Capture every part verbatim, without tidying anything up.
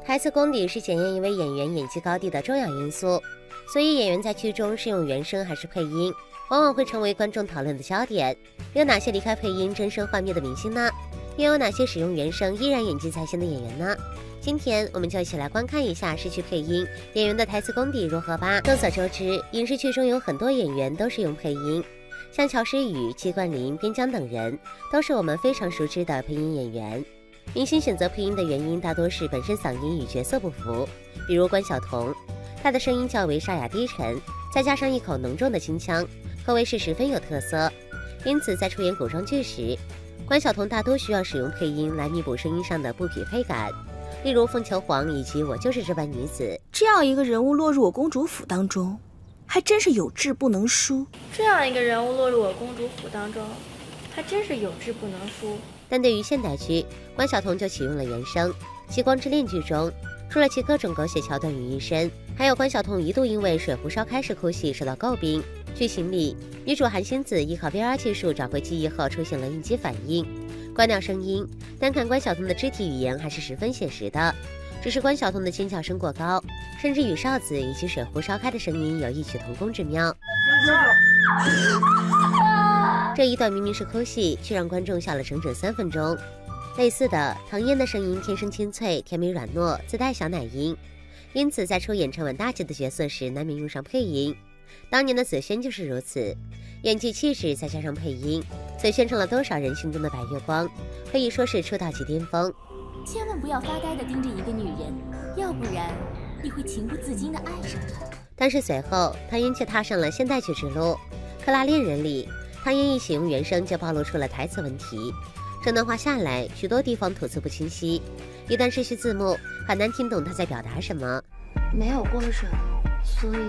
台词功底是检验一位演员演技高低的重要因素，所以演员在剧中是用原声还是配音，往往会成为观众讨论的焦点。有哪些离开配音真身幻灭的明星呢？又有哪些使用原声依然演技在线的演员呢？今天我们就一起来观看一下失去配音演员的台词功底如何吧。众所周知，影视剧中有很多演员都是用配音，像乔诗雨、季冠霖、边疆等人都是我们非常熟知的配音演员。明星选择配音的原因大多是本身嗓音与角色不符，比如关晓彤，她的声音较为沙哑低沉，再加上一口浓重的清腔，可谓是十分有特色。因此在出演古装剧时，关晓彤大多需要使用配音来弥补声音上的不匹配感，例如凤求凰以及我就是这般女子。 这样一个人物落入我公主府当中，还真是有志不能书。 这样一个人物落入我公主府当中，还真是有志不能书。 但对于现代剧，关晓彤就启用了原声。《极光之恋》剧中，除了其各种狗血桥段于一身，还有关晓彤一度因为水壶烧开式哭戏受到诟病。剧情里，女主韩星子依靠 V R 技术找回记忆后出现了应激反应，关掉声音，单看关晓彤的肢体语言还是十分写实的。只是关晓彤的尖叫声过高，甚至与哨子以及水壶烧开的声音有异曲同工之妙。这一段明明是哭戏，却让观众笑了整整三分钟。类似的，唐嫣的声音天生清脆、甜美软糯，自带小奶音，因此在出演唱完大姐的角色时，难免用上配音。当年的紫萱就是如此，演技气质再加上配音，紫萱成了多少人心中的白月光，可以说是出道即巅峰。 千万不要发呆地盯着一个女人，要不然你会情不自禁地爱上她。 但是随后，唐嫣却踏上了现代剧之路。《克拉恋人》里，唐嫣一启用原声就暴露出了台词问题，整段话下来，许多地方吐字不清晰，一旦失去字幕，很难听懂她在表达什么。 没有过审，所以。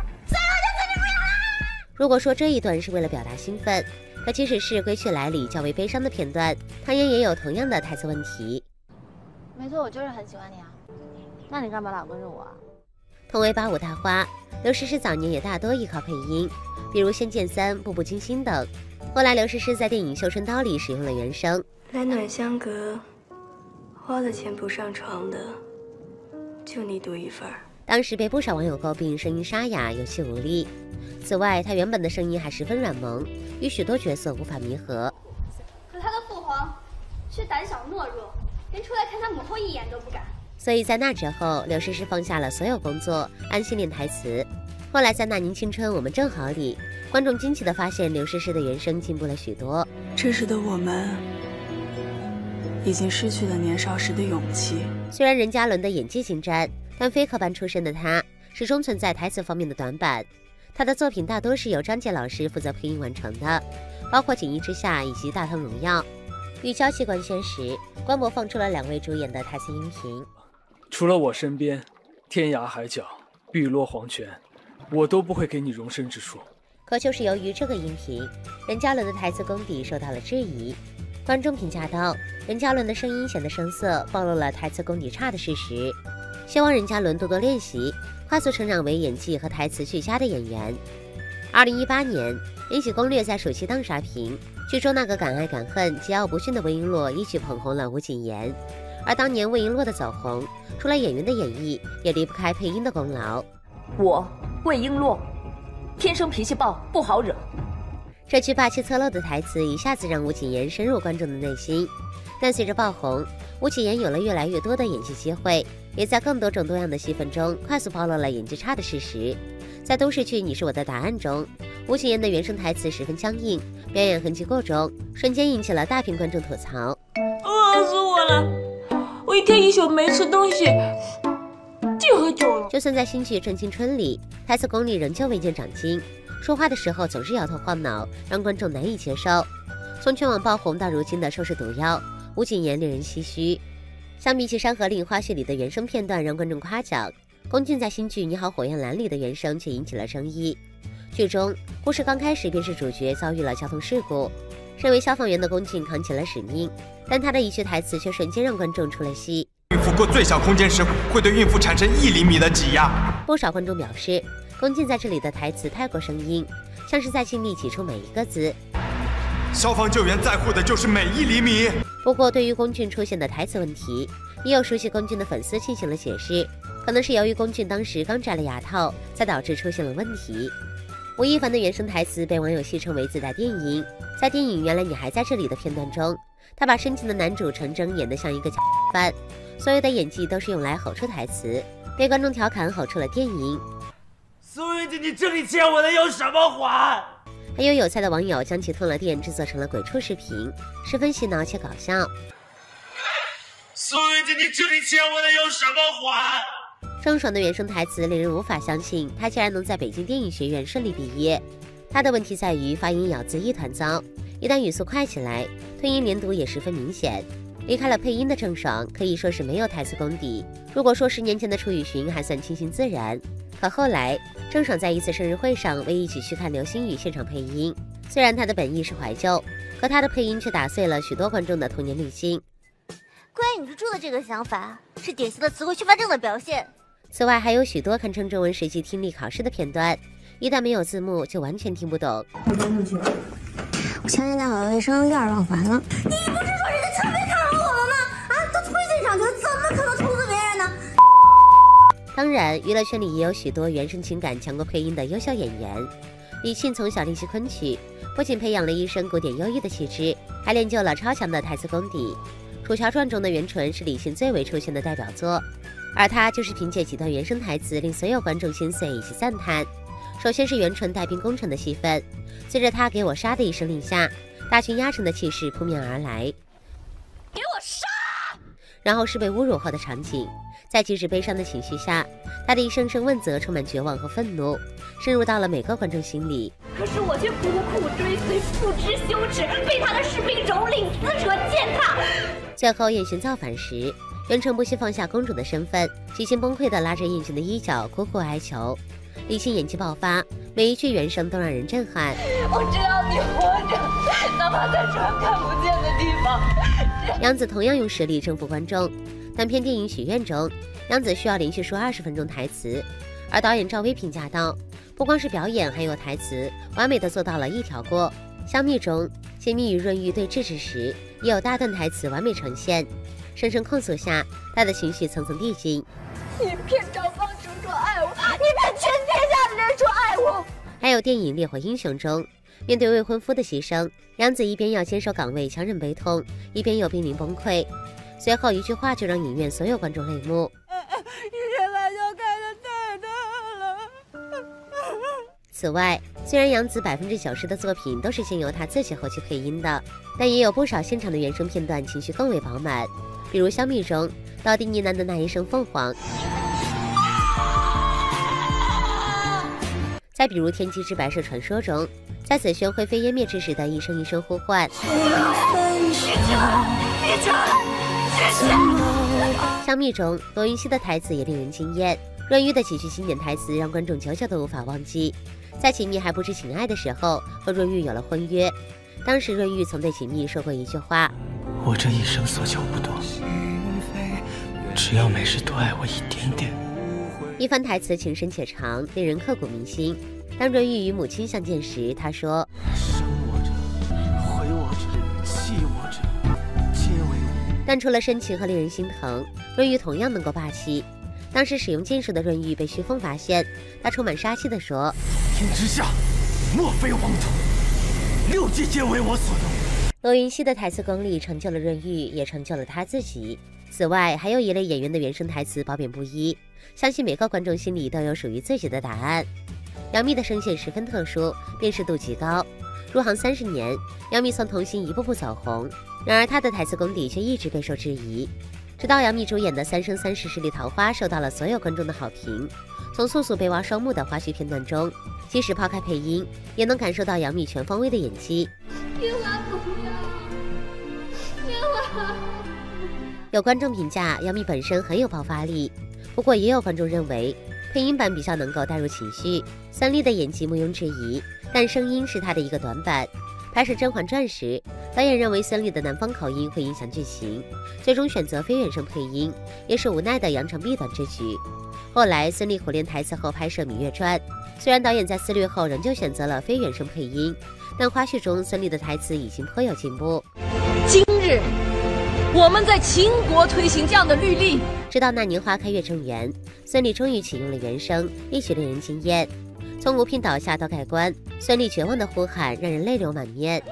如果说这一段是为了表达兴奋，可即使是《归去来》里较为悲伤的片段，唐嫣也有同样的台词问题。 没错，我就是很喜欢你啊，那你干嘛老跟着我啊？ 同为八五大花，刘诗诗早年也大多依靠配音，比如《仙剑三》《步步惊心》等。后来刘诗诗在电影《绣春刀》里使用了原声。 来暖相隔，花了钱不上床的，就你独一份儿。 当时被不少网友诟病声音沙哑、有气无力。此外，她原本的声音还十分软萌，与许多角色无法弥合。 可他的父皇却胆小懦弱，连出来看他母后一眼都不敢。 所以在那之后，刘诗诗放下了所有工作，安心练台词。后来在《那年青春我们正好》里，观众惊奇地发现刘诗诗的原声进步了许多。 这时的我们已经失去了年少时的勇气。 虽然任嘉伦的演技精湛，但非科班出身的她始终存在台词方面的短板。她的作品大多是由张杰老师负责配音完成的，包括《锦衣之下》以及《大唐荣耀》。与交期官宣时，官博放出了两位主演的台词音频。 除了我身边，天涯海角，碧落黄泉，我都不会给你容身之处。 可就是由于这个音频，任嘉伦的台词功底受到了质疑。观众评价道，任嘉伦的声音显得生涩，暴露了台词功底差的事实。希望任嘉伦多多练习，快速成长为演技和台词俱佳的演员。二零一八年，《延禧攻略》在暑期档刷屏，剧中那个敢爱敢恨、桀骜不驯的魏璎珞一举捧红了吴谨言。而当年魏璎珞的走红，除了演员的演绎，也离不开配音的功劳。 我魏璎珞，天生脾气暴，不好惹。 这句霸气侧漏的台词一下子让吴谨言深入观众的内心。但随着爆红，吴谨言有了越来越多的演技机会，也在更多种多样的戏份中快速暴露了演技差的事实。在都市剧《你是我的答案》中，吴谨言的原声台词十分僵硬，表演痕迹过重，瞬间引起了大批观众吐槽。 饿死我了！我一天一宿没吃东西，净喝酒了。 就算在新剧《正青春》里，台词功力仍旧未见长进，说话的时候总是摇头晃脑，让观众难以接受。从全网爆红到如今的《收视毒药》，吴谨言令人唏嘘。相比起《山河令》花絮里的原声片段让观众夸奖，龚俊在新剧《你好，火焰蓝》里的原声却引起了争议。剧中故事刚开始便是主角遭遇了交通事故，身为消防员的龚俊扛起了使命，但他的一句台词却瞬间让观众出了戏。 孕妇过最小空间时，会对孕妇产生一厘米的挤压。 不少观众表示，龚俊在这里的台词太过生硬，像是在尽力挤出每一个字。 消防救援在乎的就是每一厘米。 不过，对于龚俊出现的台词问题， 也有熟悉龚俊的粉丝进行了解释，可能是由于龚俊当时刚摘了牙套，才导致出现了问题。吴亦凡的原声台词被网友戏称为自带电音，在电影《原来你还在这里》的片段中，他把深情的男主陈征演得像一个犯，所有的演技都是用来吼出台词，被观众调侃吼出了电音。 苏云姐，你这里欠我的有什么还？ 还有有才的网友将其通了电制作成了鬼畜视频，十分洗脑且搞笑。 苏云姐，你这里欠我的有什么还？ 郑爽的原声台词令人无法相信，她竟然能在北京电影学院顺利毕业。她的问题在于发音咬字一团糟，一旦语速快起来，吞音连读也十分明显。离开了配音的郑爽可以说是没有台词功底。如果说十年前的楚雨荨还算清新自然，可后来郑爽在一次生日会上为一起去看流星雨现场配音，虽然她的本意是怀旧，可她的配音却打碎了许多观众的童年滤镜。 关于女主的这个想法，是典型的词汇缺乏症的表现。 此外，还有许多堪称中文实际听力考试的片段，一旦没有字幕，就完全听不懂。 我搬出去了，我前天打扫卫生，有点忘烦了。 你不是说人家特别看好我们吗？啊，都推荐上去了，怎么可能投资别人呢？ 当然，娱乐圈里也有许多原声情感强过配音的优秀演员。李沁从小练习昆曲，不仅培养了一身古典优异的气质，还练就了超强的台词功底。《楚乔传》中的袁纯是李沁最为出圈的代表作，而她就是凭借几段原声台词令所有观众心碎以及赞叹。首先是袁纯带兵攻城的戏份，随着她给我杀的一声令下，大军压城的气势扑面而来。 给我杀！ 然后是被侮辱后的场景，在极致悲伤的情绪下，她的一声声问责充满绝望和愤怒，深入到了每个观众心里。 可是我却苦苦追随，不知羞耻，被他的士兵蹂躏、撕扯、践踏。 最后燕洵造反时，袁纯不惜放下公主的身份，几近崩溃地拉着燕洵的衣角，苦苦哀求。李沁演技爆发，每一句原声都让人震撼。 我只要你活着，哪怕在船看不见的地方。 杨紫同样用实力征服观众。短片电影《许愿》中，杨紫需要连续说二十分钟台词，而导演赵薇评价道，不光是表演，还有台词，完美的做到了一条过。香蜜中，解密与润玉对峙之时，也有大段台词完美呈现。声声控诉下，她的情绪层层递进。 你骗张方叔说爱我，你骗全天下的人说爱我。 还有电影《烈火英雄》中，面对未婚夫的牺牲，杨紫一边要坚守岗位强忍悲痛，一边又濒临崩溃。随后一句话就让影院所有观众泪目。 这玩笑开得太大了。 此外，虽然杨紫百分之九十的作品都是先由她自己后期配音的，但也有不少现场的原声片段情绪更为饱满，比如《香蜜》中道地呢喃的那一声凤凰，再比如《天机之白蛇传说》中，在紫萱灰飞烟灭之时的一声一声呼唤。香蜜中，罗云熙的台词也令人惊艳，润玉的几句经典台词让观众久久都无法忘记。在启密还不知情爱的时候，和润玉有了婚约。当时润玉曾对启密说过一句话： 我这一生所求不多，只要每日多爱我一点点。 一番台词情深且长，令人刻骨铭心。当润玉与母亲相见时，他说： 生我者，毁我者，弃我者，皆为我。 但除了深情和令人心疼，润玉同样能够霸气。当时使用剑术的润玉被徐凤发现，他充满杀气地说： 天之下，莫非王土，六界皆为我所用。 罗云熙的台词功力成就了润玉，也成就了他自己。此外，还有一类演员的原声台词褒贬不一，相信每个观众心里都有属于自己的答案。杨幂的声线十分特殊，辨识度极高。入行三十年，杨幂从童星一步步走红，然而她的台词功底却一直备受质疑。直到杨幂主演的《三生三世十里桃花》受到了所有观众的好评。从素素被挖双目的花絮片段中，即使抛开配音，也能感受到杨幂全方位的演技。 千万不要，千万！ 有观众评价杨幂本身很有爆发力，不过也有观众认为配音版比较能够带入情绪。孙俪的演技毋庸置疑，但声音是她的一个短板。拍摄《甄嬛传》时，导演认为孙俪的南方口音会影响剧情，最终选择非原声配音，也是无奈的扬长避短之举。后来孙俪苦练台词后拍摄《芈月传》，虽然导演在思虑后仍旧选择了非原声配音，但花絮中孙俪的台词已经颇有进步。 今日我们在秦国推行这样的律例。 直到那年花开月正圆，孙俪终于启用了原声，一曲令人惊艳。从吴聘倒下到盖棺，孙俪绝望的呼喊让人泪流满面。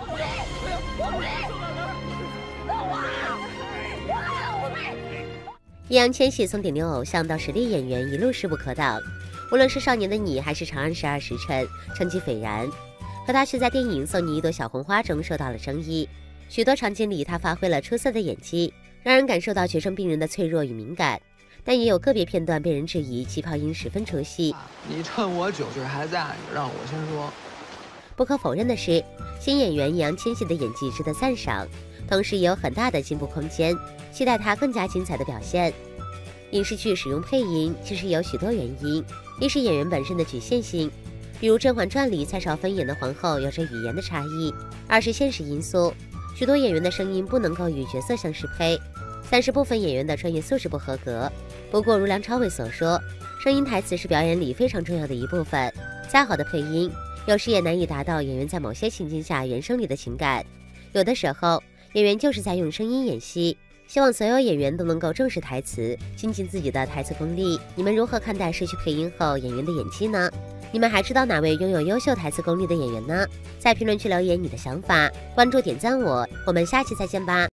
易烊千玺从顶流偶像到实力演员，一路势不可挡。无论是《少年的你》还是《长安十二时辰》，成绩斐然。可他却在电影《送你一朵小红花》中受到了争议。许多场景里，他发挥了出色的演技，让人感受到绝症病人的脆弱与敏感。但也有个别片段被人质疑气泡音十分出戏。 你趁我酒劲还在，让我先说。 不可否认的是，新演员易烊千玺的演技值得赞赏，同时也有很大的进步空间，期待他更加精彩的表现。影视剧使用配音其实有许多原因，一是演员本身的局限性，比如《甄嬛传》里蔡少芬演的皇后有着语言的差异；二是现实因素，许多演员的声音不能够与角色相适配；三是部分演员的专业素质不合格。不过如梁朝伟所说，声音台词是表演里非常重要的一部分，再好的配音有时也难以达到演员在某些情境下原声里的情感，有的时候演员就是在用声音演戏。希望所有演员都能够正视台词，精进自己的台词功力。你们如何看待失去配音后演员的演技呢？你们还知道哪位拥有优秀台词功力的演员呢？在评论区留言你的想法，关注点赞我，我们下期再见吧。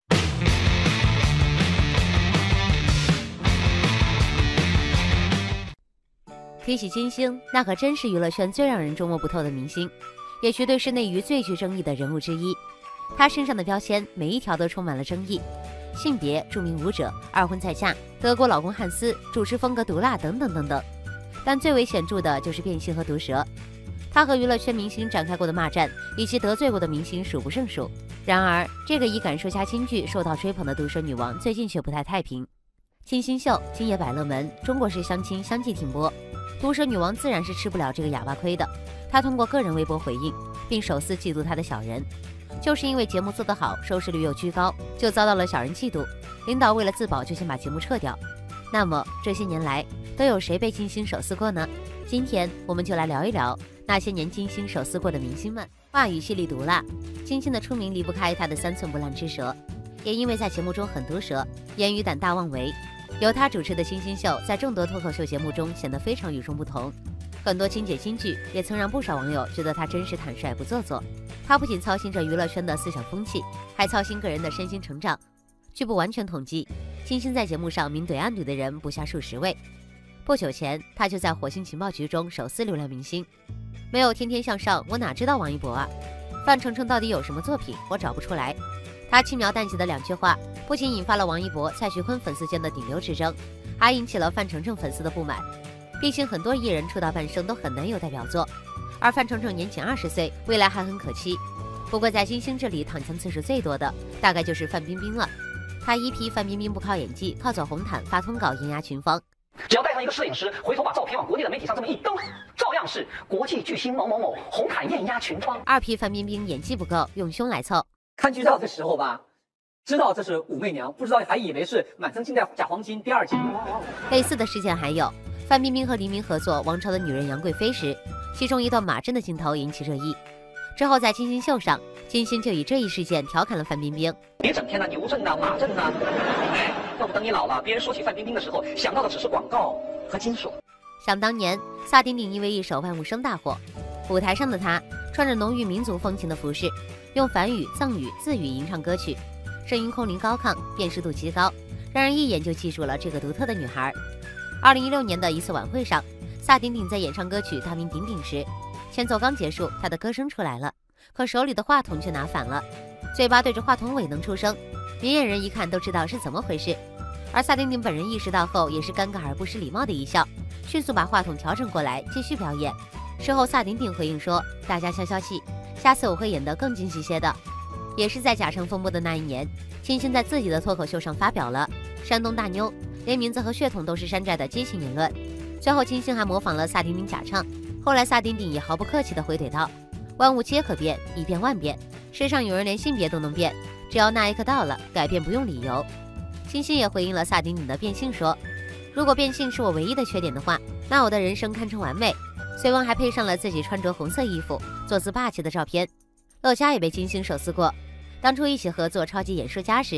提起金星，那可真是娱乐圈最让人捉摸不透的明星，也绝对是内娱最具争议的人物之一。他身上的标签每一条都充满了争议。性别、著名舞者、二婚再嫁、德国老公汉斯、主持风格毒辣等等等等，但最为显著的就是变性和毒舌。他和娱乐圈明星展开过的骂战，以及得罪过的明星数不胜数。然而，这个以敢说加京剧受到追捧的毒舌女王，最近却不太太平。金星秀、今夜百乐门、中国式相亲相继停播，毒舌女王自然是吃不了这个哑巴亏的。她通过个人微博回应，并手撕嫉妒她的小人。就是因为节目做得好，收视率又居高，就遭到了小人嫉妒。领导为了自保，就先把节目撤掉。那么这些年来，都有谁被金星手撕过呢？今天我们就来聊一聊那些年金星手撕过的明星们。话语犀利毒辣，金星的出名离不开她的三寸不烂之舌，也因为在节目中很毒舌，言语胆大妄为。由她主持的金星秀在众多脱口秀节目中显得非常与众不同。很多金姐金句也曾让不少网友觉得她真是坦率不做作。她不仅操心着娱乐圈的思想风气，还操心个人的身心成长。据不完全统计，金星在节目上明怼暗怼的人不下数十位。不久前，她就在火星情报局中手撕流量明星。没有天天向上，我哪知道王一博啊？范丞丞到底有什么作品？我找不出来。她轻描淡写的两句话，不仅引发了王一博、蔡徐坤粉丝间的顶流之争，还引起了范丞丞粉丝的不满。毕竟很多艺人出道半生都很难有代表作，而范丞丞年仅二十岁，未来还很可期。不过在金星这里躺枪次数最多的，大概就是范冰冰了。他一批范冰冰不靠演技，靠走红毯发通稿碾压群芳。 只要带上一个摄影师，回头把照片往国内的媒体上这么一登，照样是国际巨星某某某红毯艳压群芳。 二批范冰冰演技不够，用胸来凑。 看剧照的时候吧，知道这是武媚娘，不知道还以为是满城尽带假黄金第二集。 类似的事件还有范冰冰和黎明合作《王朝的女人杨贵妃》时，其中一段马震的镜头引起热议。之后在金星秀上，金星就以这一事件调侃了范冰冰：“ 别整天呐牛震呐马震呐，哎，要不等你老了，别人说起范冰冰的时候，想到的只是广告和金属。” 想当年，萨顶顶因为一首《万物生》大火，舞台上的她穿着浓郁民族风情的服饰，用梵语、藏语、自语吟唱歌曲，声音空灵高亢，辨识度极高，让人一眼就记住了这个独特的女孩。二零一六年的一次晚会上，萨顶顶在演唱歌曲《大名鼎鼎》时，前奏刚结束，她的歌声出来了，可手里的话筒却拿反了，嘴巴对着话筒尾能出声，明眼人一看都知道是怎么回事。而萨顶顶本人意识到后，也是尴尬而不失礼貌的一笑，迅速把话筒调整过来，继续表演。事后萨顶顶回应说：“大家消消气，下次我会演得更惊喜些的。”也是在假唱风波的那一年，金星在自己的脱口秀上发表了山东大妞，连名字和血统都是山寨的激情言论。最后金星还模仿了萨顶顶假唱，后来萨顶顶也毫不客气地回怼道：“万物皆可变，一变万变，世上有人连性别都能变，只要那一刻到了，改变不用理由。”金星也回应了萨顶顶的变性说：“如果变性是我唯一的缺点的话，那我的人生堪称完美。”随后还配上了自己穿着红色衣服坐姿霸气的照片。乐嘉也被金星手撕过，当初一起合作《超级演说家》时，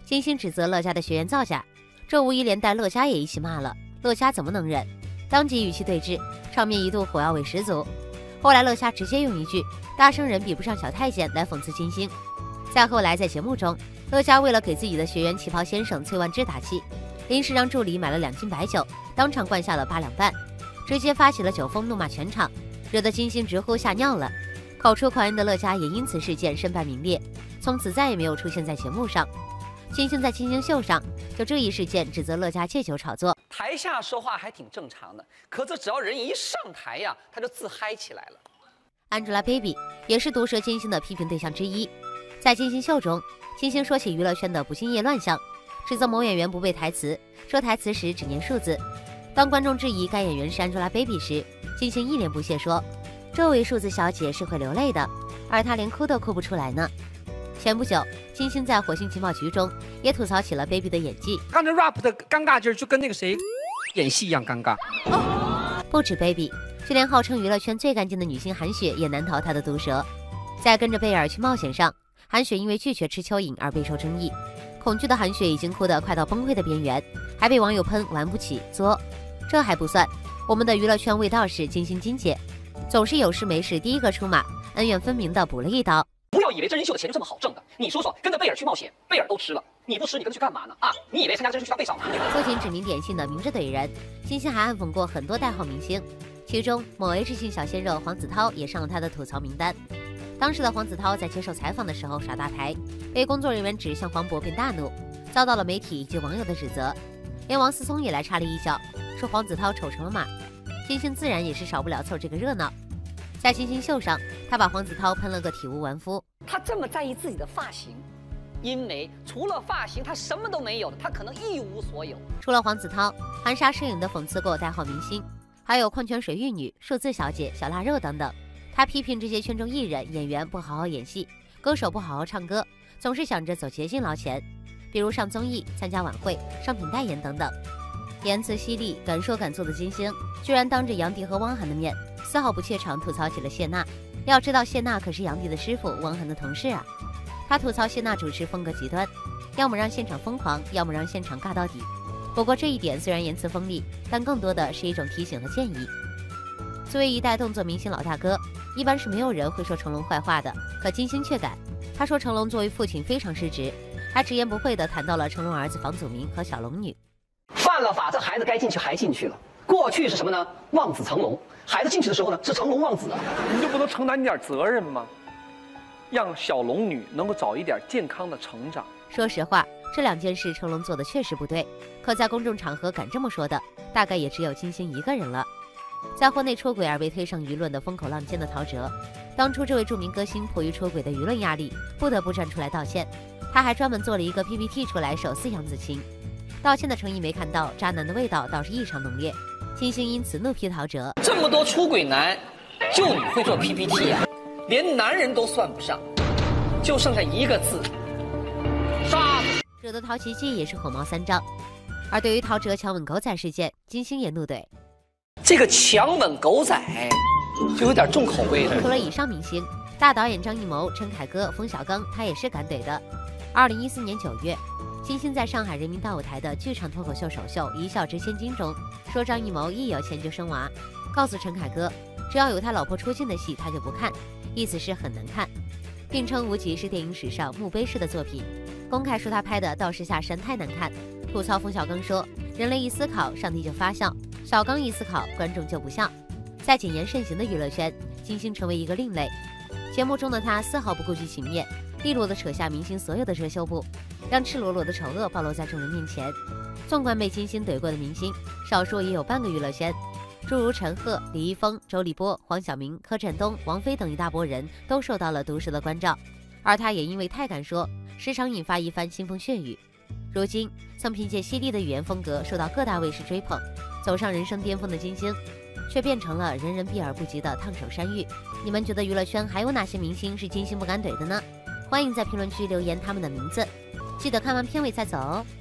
金星指责乐嘉的学员造假，这无疑连带乐嘉也一起骂了。乐嘉怎么能忍？当即语气对峙，场面一度火药味十足。后来乐嘉直接用一句“大圣人比不上小太监”来讽刺金星。再后来在节目中，乐嘉为了给自己的学员旗袍先生崔万之打气，临时让助理买了两斤白酒，当场灌下了八两半，直接发起了酒疯，怒骂全场，惹得金星直呼吓尿了。口出狂言的乐嘉也因此事件身败名裂，从此再也没有出现在节目上。金星在金星秀上就这一事件指责乐嘉借酒炒作， 台下说话还挺正常的，可这只要人一上台呀，他就自嗨起来了。 Angelababy 也是毒舌金星的批评对象之一。在金星秀中，金星说起娱乐圈的不敬业乱象，指责某演员不背台词，说台词时只念数字。当观众质疑该演员是 Angelababy 时，金星一脸不屑说：“这位数字小姐是会流泪的，而她连哭都哭不出来呢。”前不久，金星在《火星情报局》中也吐槽起了 Baby 的演技。 刚才 rap 的尴尬劲儿就跟那个谁演戏一样尴尬。 哦、不止 Baby， 就连号称娱乐圈最干净的女星韩雪也难逃她的毒舌。在跟着贝尔去冒险上，韩雪因为拒绝吃蚯蚓而备受争议。恐惧的韩雪已经哭得快到崩溃的边缘，还被网友喷玩不起作。这还不算，我们的娱乐圈卫道士金星金姐，总是有事没事第一个出马，恩怨分明的补了一刀。 不要以为真人秀的钱就这么好挣的，你说说，跟着贝尔去冒险，贝尔都吃了，你不吃你跟着去干嘛呢？啊，你以为参加真人秀要被少吗？ 不仅指名点姓的明着怼人，金星还暗讽过很多代号明星，其中某 H 姓小鲜肉黄子韬也上了他的吐槽名单。当时的黄子韬在接受采访的时候耍大牌，被工作人员指向黄渤便大怒，遭到了媒体以及网友的指责，连王思聪也来插了一脚，说黄子韬丑成了马。金星自然也是少不了凑这个热闹。在金星秀上，他把黄子韬喷了个体无完肤。 他这么在意自己的发型，因为除了发型，他什么都没有的，他可能一无所有。 除了黄子韬，含沙射影的讽刺过代号明星，还有矿泉水玉女、数字小姐、小腊肉等等。他批评这些圈中艺人、演员不好好演戏，歌手不好好唱歌，总是想着走捷径捞钱，比如上综艺、参加晚会、商品代言等等。言辞犀利、敢说敢做的金星，居然当着杨迪和汪涵的面，丝毫不怯场吐槽起了谢娜。要知道谢娜可是杨迪的师傅，汪涵的同事啊。他吐槽谢娜主持风格极端，要么让现场疯狂，要么让现场尬到底。不过这一点虽然言辞锋利，但更多的是一种提醒和建议。作为一代动作明星老大哥，一般是没有人会说成龙坏话的，可金星却敢。他说成龙作为父亲非常失职，还直言不讳地谈到了成龙儿子房祖名和小龙女。 犯了法，这孩子该进去还进去了。过去是什么呢？望子成龙。孩子进去的时候呢，是成龙望子啊。 你就不能承担点责任吗？让小龙女能够早一点健康的成长。 说实话，这两件事成龙做的确实不对，可在公众场合敢这么说的，大概也只有金星一个人了。在婚内出轨而被推上舆论的风口浪尖的陶喆，当初这位著名歌星迫于出轨的舆论压力，不得不站出来道歉。他还专门做了一个 P P T 出来手撕杨紫晴，道歉的诚意没看到，渣男的味道倒是异常浓烈。金星因此怒批陶喆： 这么多出轨男，就你会做 P P T 啊？连男人都算不上，就剩下一个字：渣。 惹得陶琪琪也是火冒三丈。而对于陶喆强吻狗仔事件，金星也怒怼： 这个强吻狗仔就有点重口味了。 除了以上明星，大导演张艺谋、陈凯歌、冯小刚，他也是敢怼的。二零一四年九月，金星在上海人民大舞台的剧场脱口秀首秀《一笑值千金》中，说张艺谋一有钱就生娃，告诉陈凯歌，只要有他老婆出镜的戏他就不看，意思是很难看，并称《无极》是电影史上墓碑式的作品，公开说他拍的《道士下山》太难看，吐槽冯小刚说，人类一思考，上帝就发笑，小刚一思考，观众就不笑。在谨言慎行的娱乐圈，金星成为一个另类。节目中的他丝毫不顾及情面，利落地扯下明星所有的遮羞布，让赤裸裸的丑恶暴露在众人面前。纵观被金星怼过的明星，少说也有半个娱乐圈，诸如陈赫、李易峰、周立波、黄晓明、柯震东、王菲等一大波人都受到了毒舌的关照，而他也因为太敢说，时常引发一番腥风血雨。如今曾凭借犀利的语言风格受到各大卫视追捧，走上人生巅峰的金星，却变成了人人避而不及的烫手山芋。你们觉得娱乐圈还有哪些明星是金星不敢怼的呢？欢迎在评论区留言他们的名字，记得看完片尾再走哦。